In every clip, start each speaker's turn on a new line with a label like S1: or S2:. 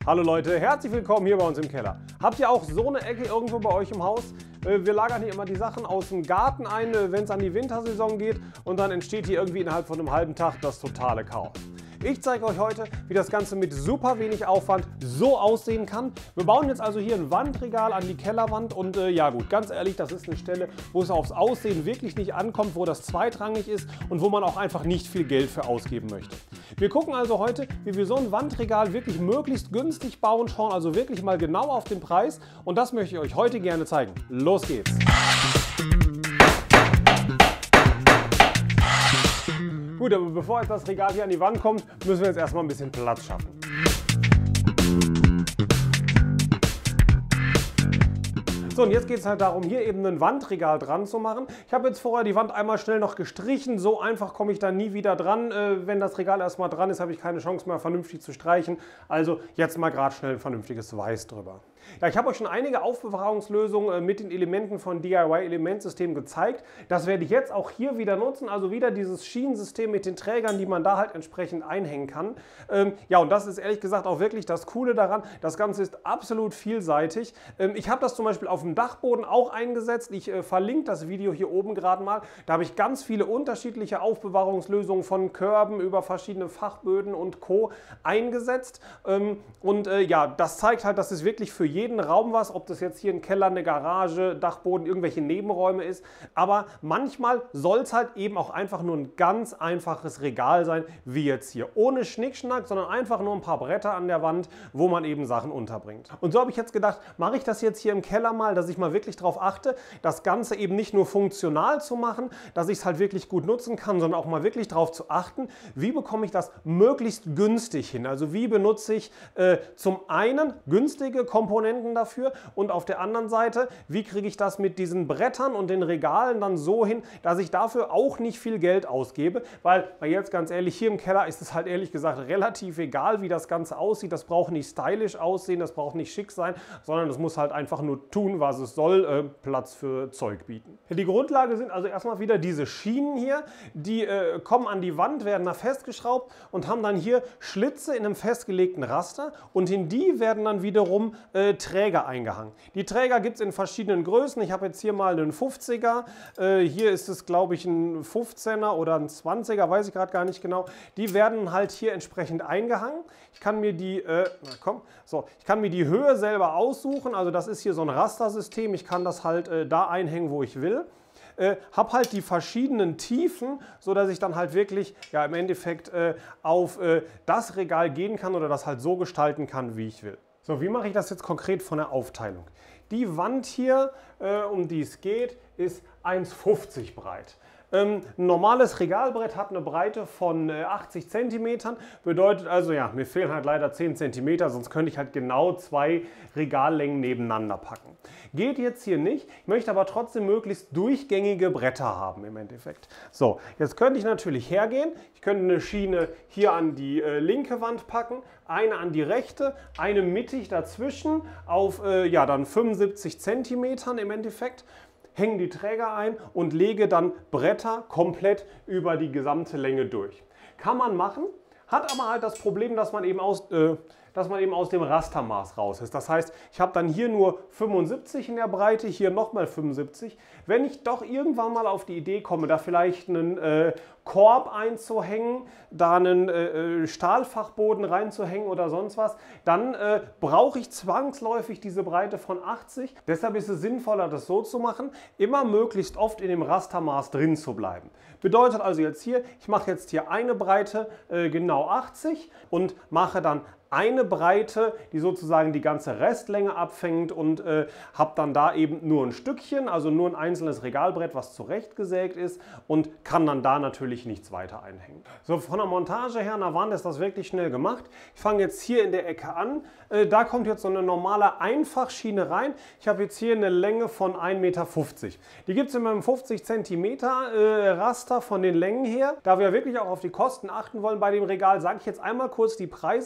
S1: Hallo Leute, herzlich willkommen hier bei uns im Keller. Habt ihr auch so eine Ecke irgendwo bei euch im Haus? Wir lagern hier immer die Sachen aus dem Garten ein, wenn es an die Wintersaison geht, und dann entsteht hier irgendwie innerhalb von einem halben Tag das totale Chaos. Ich zeige euch heute, wie das Ganze mit super wenig Aufwand so aussehen kann. Wir bauen jetzt also hier ein Wandregal an die Kellerwand und ja gut, ganz ehrlich, das ist eine Stelle, wo es aufs Aussehen wirklich nicht ankommt, wo das zweitrangig ist und wo man auch einfach nicht viel Geld für ausgeben möchte. Wir gucken also heute, wie wir so ein Wandregal wirklich möglichst günstig bauen, schauen also wirklich mal genau auf den Preis, und das möchte ich euch heute gerne zeigen. Los geht's! Gut, aber bevor jetzt das Regal hier an die Wand kommt, müssen wir jetzt erstmal ein bisschen Platz schaffen. So, und jetzt geht es halt darum, hier eben ein Wandregal dran zu machen. Ich habe jetzt vorher die Wand einmal schnell noch gestrichen. So einfach komme ich da nie wieder dran. Wenn das Regal erstmal dran ist, habe ich keine Chance mehr, vernünftig zu streichen. Also jetzt mal gerade schnell ein vernünftiges Weiß drüber. Ja, ich habe euch schon einige Aufbewahrungslösungen mit den Elementen von DIY Elementsystem gezeigt. Das werde ich jetzt auch hier wieder nutzen. Also wieder dieses Schienensystem mit den Trägern, die man da halt entsprechend einhängen kann. Ja, und das ist ehrlich gesagt auch wirklich das Coole daran. Das Ganze ist absolut vielseitig. Ich habe das zum Beispiel auf dem Dachboden auch eingesetzt. Ich verlinke das Video hier oben gerade mal. Da habe ich ganz viele unterschiedliche Aufbewahrungslösungen von Körben über verschiedene Fachböden und Co. eingesetzt. Ja, das zeigt halt, dass es wirklich für jeden Raum was, ob das jetzt hier ein Keller, eine Garage, Dachboden, irgendwelche Nebenräume ist. Aber manchmal soll es halt eben auch einfach nur ein ganz einfaches Regal sein, wie jetzt hier. Ohne Schnickschnack, sondern einfach nur ein paar Bretter an der Wand, wo man eben Sachen unterbringt. Und so habe ich jetzt gedacht, mache ich das jetzt hier im Keller mal, dass ich mal wirklich darauf achte, das Ganze eben nicht nur funktional zu machen, dass ich es halt wirklich gut nutzen kann, sondern auch mal wirklich darauf zu achten, wie bekomme ich das möglichst günstig hin. Also wie benutze ich zum einen günstige Komponenten dafür und auf der anderen Seite, wie kriege ich das mit diesen Brettern und den Regalen dann so hin, dass ich dafür auch nicht viel Geld ausgebe, weil jetzt ganz ehrlich, hier im Keller ist es halt ehrlich gesagt relativ egal, wie das Ganze aussieht. Das braucht nicht stylisch aussehen, das braucht nicht schick sein, sondern es muss halt einfach nur tun, was es soll, Platz für Zeug bieten. Die Grundlage sind also erstmal wieder diese Schienen hier, die kommen an die Wand, werden da festgeschraubt und haben dann hier Schlitze in einem festgelegten Raster, und in die werden dann wiederum Träger eingehangen. Die Träger gibt es in verschiedenen Größen. Ich habe jetzt hier mal einen 50er, hier ist es glaube ich ein 15er oder ein 20er, weiß ich gerade gar nicht genau. Die werden halt hier entsprechend eingehangen. Ich kann mir die, ich kann mir die Höhe selber aussuchen, also das ist hier so ein Rastersystem. Ich kann das halt da einhängen, wo ich will. Habe halt die verschiedenen Tiefen, so dass ich dann halt wirklich ja im Endeffekt auf das Regal gehen kann oder das halt so gestalten kann, wie ich will. So, wie mache ich das jetzt konkret von der Aufteilung? Die Wand hier, um die es geht, ist 1,50 breit. Ein normales Regalbrett hat eine Breite von 80 cm, bedeutet also, ja, mir fehlen halt leider 10 cm, sonst könnte ich halt genau zwei Regallängen nebeneinander packen. Geht jetzt hier nicht, ich möchte aber trotzdem möglichst durchgängige Bretter haben im Endeffekt. So, jetzt könnte ich natürlich hergehen, ich könnte eine Schiene hier an die linke Wand packen, eine an die rechte, eine mittig dazwischen auf ja, dann 75 cm im Endeffekt. Hänge die Träger ein und lege dann Bretter komplett über die gesamte Länge durch. Kann man machen, hat aber halt das Problem, dass man eben aus dem Rastermaß raus ist. Das heißt, ich habe dann hier nur 75 in der Breite, hier nochmal 75. Wenn ich doch irgendwann mal auf die Idee komme, da vielleicht einen Korb einzuhängen, da einen Stahlfachboden reinzuhängen oder sonst was, dann brauche ich zwangsläufig diese Breite von 80. Deshalb ist es sinnvoller, das so zu machen, immer möglichst oft in dem Rastermaß drin zu bleiben. Bedeutet also jetzt hier, ich mache jetzt hier eine Breite genau 80 und mache dann eine Breite, die sozusagen die ganze Restlänge abfängt, und habe dann da eben nur ein Stückchen, also nur ein einzelnes Regalbrett, was zurechtgesägt ist, und kann dann da natürlich nichts weiter einhängen. So, von der Montage her an der Wand ist das wirklich schnell gemacht. Ich fange jetzt hier in der Ecke an. Da kommt jetzt so eine normale Einfachschiene rein. Ich habe jetzt hier eine Länge von 1,50 Meter. Die gibt es in meinem 50 cm Raster von den Längen her. Da wir wirklich auch auf die Kosten achten wollen bei dem Regal, sage ich jetzt einmal kurz die Preise dazu.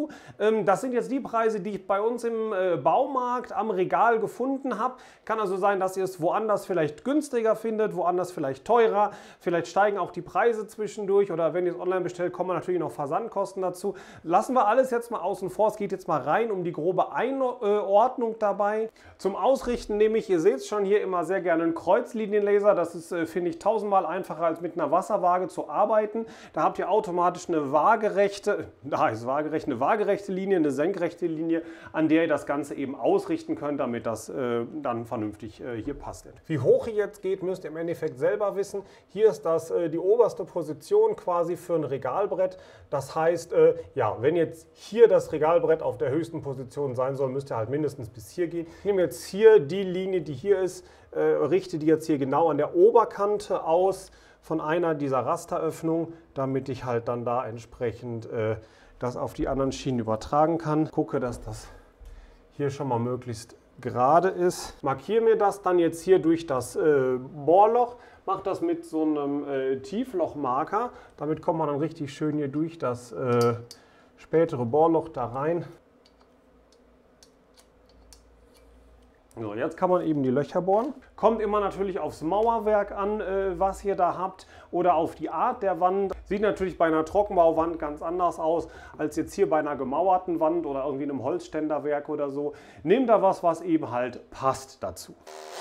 S1: dazu. Das sind jetzt die Preise, die ich bei uns im Baumarkt am Regal gefunden habe. Kann also sein, dass ihr es woanders vielleicht günstiger findet, woanders vielleicht teurer. Vielleicht steigen auch die Preise zwischendurch oder wenn ihr es online bestellt, kommen natürlich noch Versandkosten dazu. Lassen wir alles jetzt mal außen vor. Es geht jetzt mal rein um die grobe Einordnung dabei. Zum Ausrichten nehme ich, ihr seht es schon, hier immer sehr gerne einen Kreuzlinienlaser. Das ist, finde ich, tausendmal einfacher als mit einer Wasserwaage zu arbeiten. Da habt ihr automatisch eine waagerechte Linie, eine senkrechte Linie, an der ihr das Ganze eben ausrichten könnt, damit das dann vernünftig hier passt. Wie hoch ihr jetzt geht, müsst ihr im Endeffekt selber wissen. Hier ist das die oberste Position quasi für ein Regalbrett. Das heißt, ja, wenn jetzt hier das Regalbrett auf der höchsten Position sein soll, müsst ihr halt mindestens bis hier gehen. Ich nehme jetzt hier die Linie, die hier ist, richte die jetzt hier genau an der Oberkante aus von einer dieser Rasteröffnungen, damit ich halt dann da entsprechend das auf die anderen Schienen übertragen kann. Gucke, dass das hier schon mal möglichst gerade ist. Markiere mir das dann jetzt hier durch das Bohrloch. Mache das mit so einem Tieflochmarker. Damit kommt man dann richtig schön hier durch das spätere Bohrloch da rein. So, jetzt kann man eben die Löcher bohren. Kommt immer natürlich aufs Mauerwerk an, was ihr da habt oder auf die Art der Wand. Sieht natürlich bei einer Trockenbauwand ganz anders aus als jetzt hier bei einer gemauerten Wand oder irgendwie einem Holzständerwerk oder so. Nehmt da was eben halt passt dazu.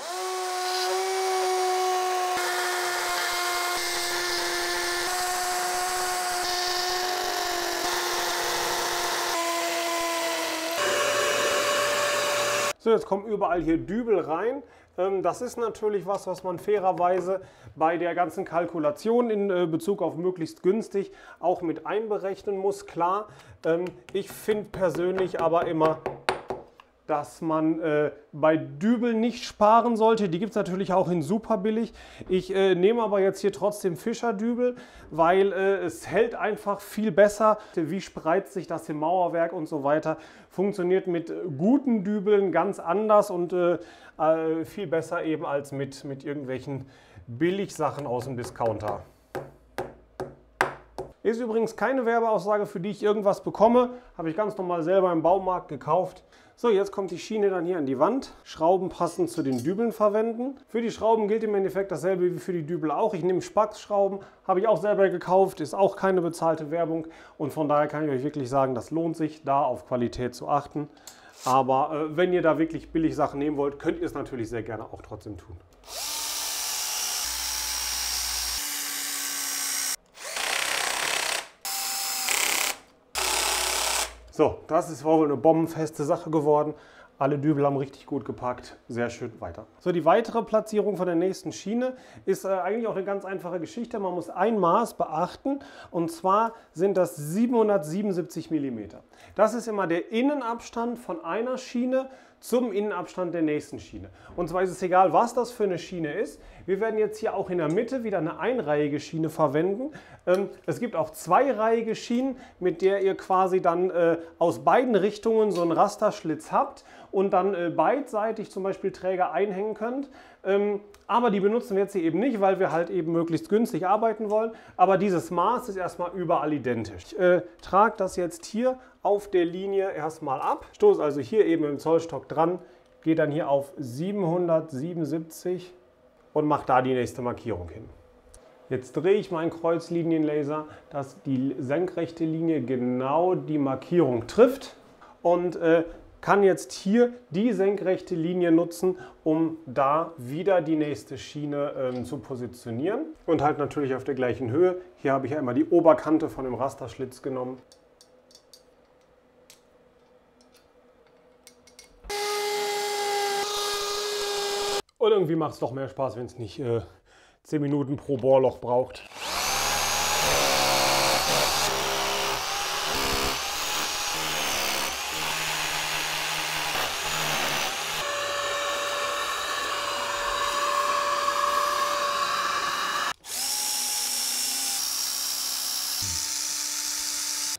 S1: So, jetzt kommen überall hier Dübel rein. Das ist natürlich was man fairerweise bei der ganzen Kalkulation in Bezug auf möglichst günstig auch mit einberechnen muss. Klar, ich finde persönlich aber immer, dass man bei Dübel nicht sparen sollte. Die gibt es natürlich auch in super billig. Ich nehme aber jetzt hier trotzdem Fischerdübel, weil es hält einfach viel besser. Wie spreizt sich das im Mauerwerk und so weiter. Funktioniert mit guten Dübeln ganz anders und viel besser eben als mit irgendwelchen Billigsachen aus dem Discounter. Ist übrigens keine Werbeaussage, für die ich irgendwas bekomme. Habe ich ganz normal selber im Baumarkt gekauft. So, jetzt kommt die Schiene dann hier an die Wand. Schrauben passend zu den Dübeln verwenden. Für die Schrauben gilt im Endeffekt dasselbe wie für die Dübel auch. Ich nehme Spax-Schrauben, habe ich auch selber gekauft, ist auch keine bezahlte Werbung. Und von daher kann ich euch wirklich sagen, das lohnt sich, da auf Qualität zu achten. Aber wenn ihr da wirklich billig Sachen nehmen wollt, könnt ihr es natürlich sehr gerne auch trotzdem tun. So, das ist wohl eine bombenfeste Sache geworden. Alle Dübel haben richtig gut gepackt. Sehr schön, weiter. So, die weitere Platzierung von der nächsten Schiene ist eigentlich auch eine ganz einfache Geschichte. Man muss ein Maß beachten und zwar sind das 777 mm. Das ist immer der Innenabstand von einer Schiene zum Innenabstand der nächsten Schiene. Und zwar ist es egal, was das für eine Schiene ist. Wir werden jetzt hier auch in der Mitte wieder eine einreihige Schiene verwenden. Es gibt auch zweireihige Schienen, mit der ihr quasi dann aus beiden Richtungen so einen Rasterschlitz habt und dann beidseitig zum Beispiel Träger einhängen könnt. Aber die benutzen wir jetzt hier eben nicht, weil wir halt eben möglichst günstig arbeiten wollen. Aber dieses Maß ist erstmal überall identisch. Ich trage das jetzt hier auf der Linie erstmal ab, stoße also hier eben im Zollstock dran, gehe dann hier auf 777 und mache da die nächste Markierung hin. Jetzt drehe ich meinen Kreuzlinienlaser, dass die senkrechte Linie genau die Markierung trifft und kann jetzt hier die senkrechte Linie nutzen, um da wieder die nächste Schiene zu positionieren. Und halt natürlich auf der gleichen Höhe. Hier habe ich ja immer die Oberkante von dem Rasterschlitz genommen. Und irgendwie macht es doch mehr Spaß, wenn es nicht 10 Minuten pro Bohrloch braucht.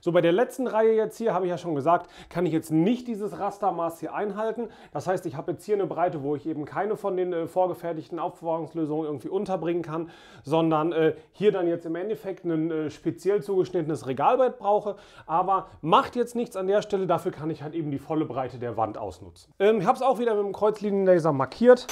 S1: So, bei der letzten Reihe jetzt hier, habe ich ja schon gesagt, kann ich jetzt nicht dieses Rastermaß hier einhalten. Das heißt, ich habe jetzt hier eine Breite, wo ich eben keine von den vorgefertigten Aufbewahrungslösungen irgendwie unterbringen kann, sondern hier dann jetzt im Endeffekt ein speziell zugeschnittenes Regalbrett brauche. Aber macht jetzt nichts an der Stelle, dafür kann ich halt eben die volle Breite der Wand ausnutzen. Ich habe es auch wieder mit dem Kreuzlinienlaser markiert.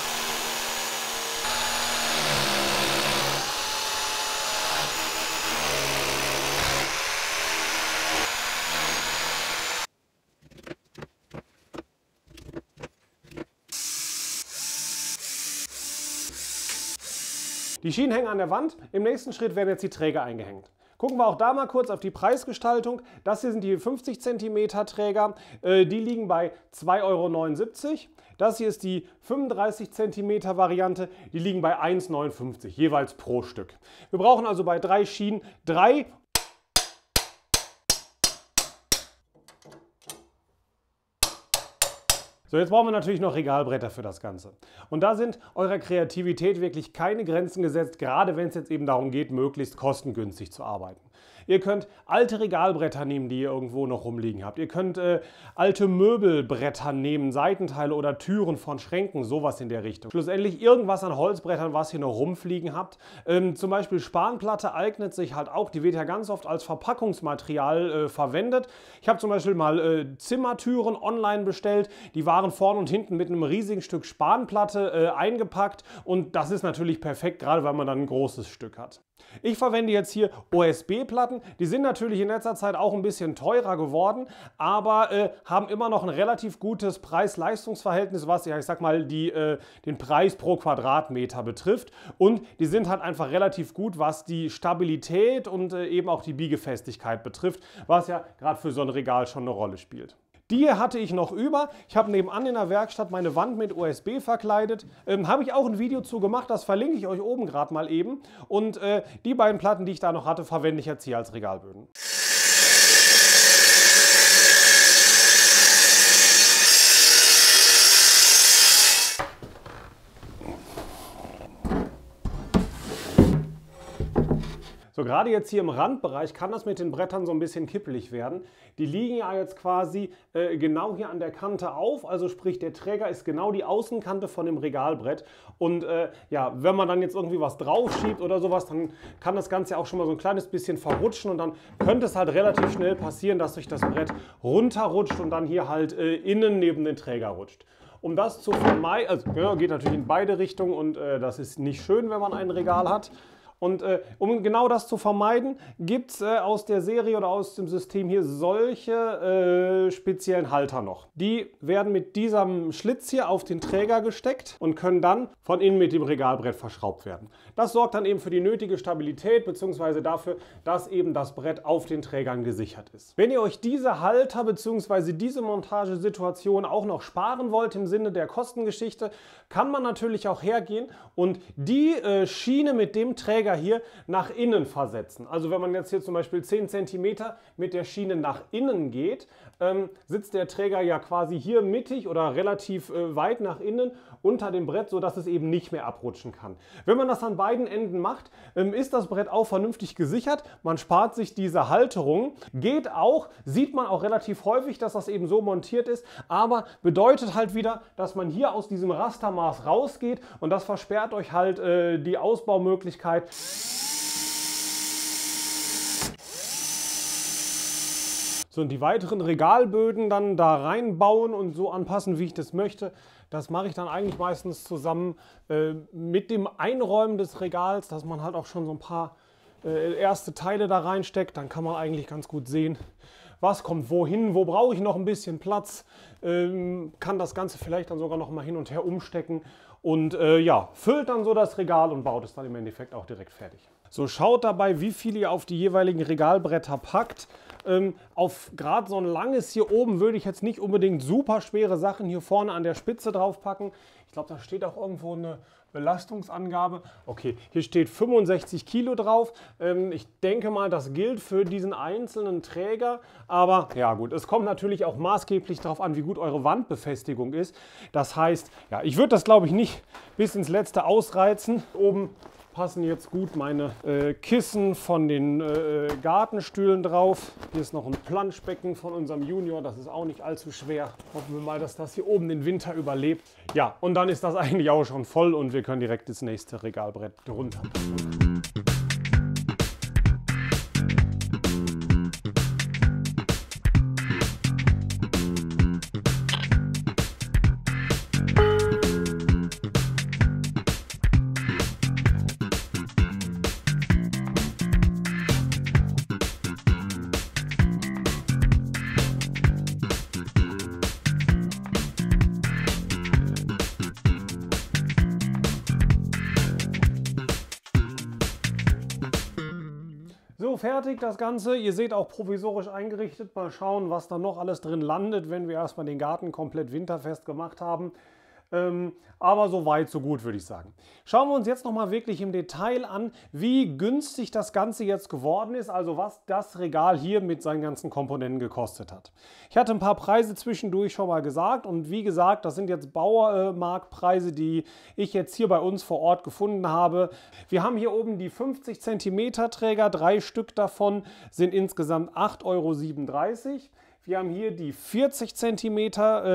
S1: Die Schienen hängen an der Wand, im nächsten Schritt werden jetzt die Träger eingehängt. Gucken wir auch da mal kurz auf die Preisgestaltung. Das hier sind die 50 cm Träger, die liegen bei 2,79 €. Das hier ist die 35 cm Variante, die liegen bei 1,59 € jeweils pro Stück. Wir brauchen also bei 3 Schienen 3. So, jetzt brauchen wir natürlich noch Regalbretter für das Ganze. Und da sind eurer Kreativität wirklich keine Grenzen gesetzt, gerade wenn es jetzt eben darum geht, möglichst kostengünstig zu arbeiten. Ihr könnt alte Regalbretter nehmen, die ihr irgendwo noch rumliegen habt. Ihr könnt alte Möbelbretter nehmen, Seitenteile oder Türen von Schränken, sowas in der Richtung. Schlussendlich irgendwas an Holzbrettern, was ihr noch rumfliegen habt. Zum Beispiel Spanplatte eignet sich halt auch, die wird ja ganz oft als Verpackungsmaterial verwendet. Ich habe zum Beispiel mal Zimmertüren online bestellt, die waren vorne und hinten mit einem riesigen Stück Spanplatte eingepackt und das ist natürlich perfekt, gerade weil man dann ein großes Stück hat. Ich verwende jetzt hier OSB-Platten. Die sind natürlich in letzter Zeit auch ein bisschen teurer geworden, aber haben immer noch ein relativ gutes Preis-Leistungs-Verhältnis, was ja, ich sag mal, den Preis pro Quadratmeter betrifft. Und die sind halt einfach relativ gut, was die Stabilität und eben auch die Biegefestigkeit betrifft, was ja gerade für so ein Regal schon eine Rolle spielt. Die hier hatte ich noch über. Ich habe nebenan in der Werkstatt meine Wand mit OSB verkleidet. Habe ich auch ein Video zu gemacht, das verlinke ich euch oben gerade mal eben. Und die beiden Platten, die ich da noch hatte, verwende ich jetzt hier als Regalböden. So, gerade jetzt hier im Randbereich kann das mit den Brettern so ein bisschen kippelig werden. Die liegen ja jetzt quasi genau hier an der Kante auf, also sprich der Träger ist genau die Außenkante von dem Regalbrett. Und ja, wenn man dann jetzt irgendwie was drauf schiebt oder sowas, dann kann das Ganze auch schon mal so ein kleines bisschen verrutschen und dann könnte es halt relativ schnell passieren, dass sich das Brett runterrutscht und dann hier halt innen neben den Träger rutscht. Um das zu vermeiden, also ja, geht natürlich in beide Richtungen und das ist nicht schön, wenn man ein Regal hat. Und um genau das zu vermeiden, gibt es aus der Serie oder aus dem System hier solche speziellen Halter noch. Die werden mit diesem Schlitz hier auf den Träger gesteckt und können dann von innen mit dem Regalbrett verschraubt werden. Das sorgt dann eben für die nötige Stabilität bzw. dafür, dass eben das Brett auf den Trägern gesichert ist. Wenn ihr euch diese Halter bzw. diese Montagesituation auch noch sparen wollt im Sinne der Kostengeschichte, kann man natürlich auch hergehen und die Schiene mit dem Träger hier nach innen versetzen. Also wenn man jetzt hier zum Beispiel 10 cm mit der Schiene nach innen geht, sitzt der Träger ja quasi hier mittig oder relativ weit nach innen unter dem Brett, sodass es eben nicht mehr abrutschen kann. Wenn man das an beiden Enden macht, ist das Brett auch vernünftig gesichert. Man spart sich diese Halterung. Geht auch, sieht man auch relativ häufig, dass das eben so montiert ist, aber bedeutet halt wieder, dass man hier aus diesem Rastermaß rausgeht und das versperrt euch halt die Ausbaumöglichkeit. So, und die weiteren Regalböden dann da reinbauen und so anpassen, wie ich das möchte, das mache ich dann eigentlich meistens zusammen mit dem Einräumen des Regals, dass man halt auch schon so ein paar erste Teile da reinsteckt. Dann kann man eigentlich ganz gut sehen, was kommt wohin, wo brauche ich noch ein bisschen Platz, kann das Ganze vielleicht dann sogar noch mal hin und her umstecken und ja, füllt dann so das Regal und baut es dann im Endeffekt auch direkt fertig. So, schaut dabei, wie viel ihr auf die jeweiligen Regalbretter packt. Auf gerade so ein langes hier oben würde ich jetzt nicht unbedingt super schwere Sachen hier vorne an der Spitze drauf packen. Ich glaube, da steht auch irgendwo eine Belastungsangabe. Okay, hier steht 65 Kilo drauf. Ich denke mal, das gilt für diesen einzelnen Träger. Aber ja gut, es kommt natürlich auch maßgeblich darauf an, wie gut eure Wandbefestigung ist. Das heißt, ja, ich würde das glaube ich nicht bis ins Letzte ausreizen. Oben passen jetzt gut meine Kissen von den Gartenstühlen drauf. Hier ist noch ein Planschbecken von unserem Junior, das ist auch nicht allzu schwer. Hoffen wir mal, dass das hier oben den Winter überlebt. Ja, und dann ist das eigentlich auch schon voll und wir können direkt das nächste Regalbrett drunter packen. So, fertig das Ganze. Ihr seht auch provisorisch eingerichtet. Mal schauen, was da noch alles drin landet, wenn wir erstmal den Garten komplett winterfest gemacht haben. Aber so weit, so gut, würde ich sagen. Schauen wir uns jetzt nochmal wirklich im Detail an, wie günstig das Ganze jetzt geworden ist, also was das Regal hier mit seinen ganzen Komponenten gekostet hat. Ich hatte ein paar Preise zwischendurch schon mal gesagt und wie gesagt, das sind jetzt Baumarktpreise, die ich jetzt hier bei uns vor Ort gefunden habe. Wir haben hier oben die 50 cm Träger, 3 Stück davon sind insgesamt 8,37 €. Wir haben hier die 40 cm,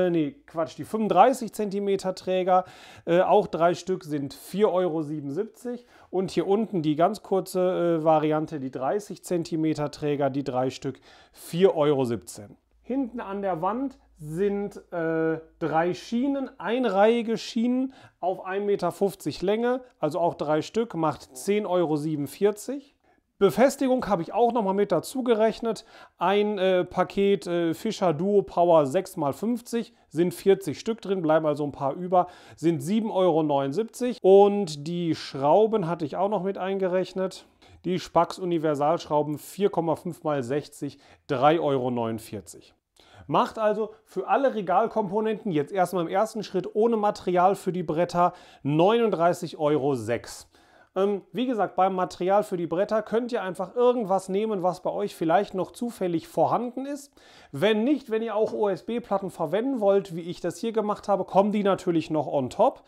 S1: die 35 cm Träger, auch 3 Stück sind 4,77 € und hier unten die ganz kurze Variante, die 30 cm Träger, die 3 Stück 4,17 €. Hinten an der Wand sind 3 Schienen, einreihige Schienen auf 1,50 m Länge, also auch 3 Stück, macht 10,47 €. Befestigung habe ich auch nochmal mit dazu gerechnet. Ein Paket Fischer Duo Power 6x50 sind 40 Stück drin, bleiben also ein paar über, sind 7,79 € und die Schrauben hatte ich auch noch mit eingerechnet. Die Spax Universalschrauben 4,5x60, 3,49 €. Macht also für alle Regalkomponenten jetzt erstmal im ersten Schritt ohne Material für die Bretter 39,06 €. Wie gesagt, beim Material für die Bretter könnt ihr einfach irgendwas nehmen, was bei euch vielleicht noch zufällig vorhanden ist. Wenn nicht, wenn ihr auch OSB-Platten verwenden wollt, wie ich das hier gemacht habe, kommen die natürlich noch on top.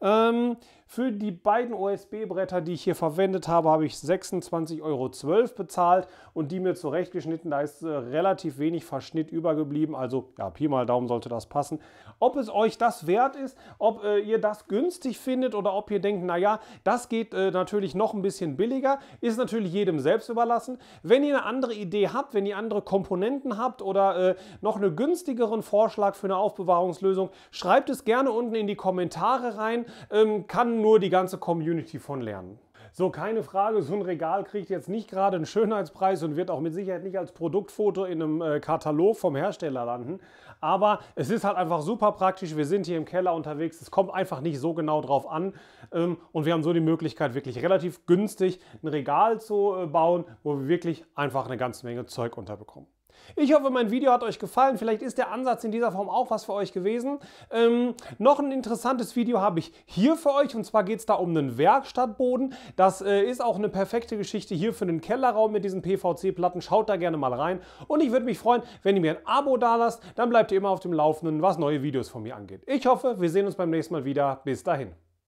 S1: Für die beiden OSB-Bretter, die ich hier verwendet habe, habe ich 26,12 € bezahlt und die mir zurechtgeschnitten. Da ist relativ wenig Verschnitt übergeblieben, also ja, Pi mal Daumen sollte das passen. Ob es euch das wert ist, ob ihr das günstig findet oder ob ihr denkt, naja, das geht natürlich noch ein bisschen billiger, ist natürlich jedem selbst überlassen. Wenn ihr eine andere Idee habt, wenn ihr andere Komponenten habt oder noch einen günstigeren Vorschlag für eine Aufbewahrungslösung, schreibt es gerne unten in die Kommentare rein. Kann nur die ganze Community von lernen. So, keine Frage, so ein Regal kriegt jetzt nicht gerade einen Schönheitspreis und wird auch mit Sicherheit nicht als Produktfoto in einem Katalog vom Hersteller landen. Aber es ist halt einfach super praktisch. Wir sind hier im Keller unterwegs. Es kommt einfach nicht so genau drauf an. Und wir haben so die Möglichkeit, wirklich relativ günstig ein Regal zu bauen, wo wir wirklich einfach eine ganze Menge Zeug unterbekommen. Ich hoffe, mein Video hat euch gefallen. Vielleicht ist der Ansatz in dieser Form auch was für euch gewesen. Noch ein interessantes Video habe ich hier für euch und zwar geht es da um einen Werkstattboden. Das ist auch eine perfekte Geschichte hier für einen Kellerraum mit diesen PVC-Platten. Schaut da gerne mal rein und ich würde mich freuen, wenn ihr mir ein Abo da lasst. Dann bleibt ihr immer auf dem Laufenden, was neue Videos von mir angeht. Ich hoffe, wir sehen uns beim nächsten Mal wieder. Bis dahin.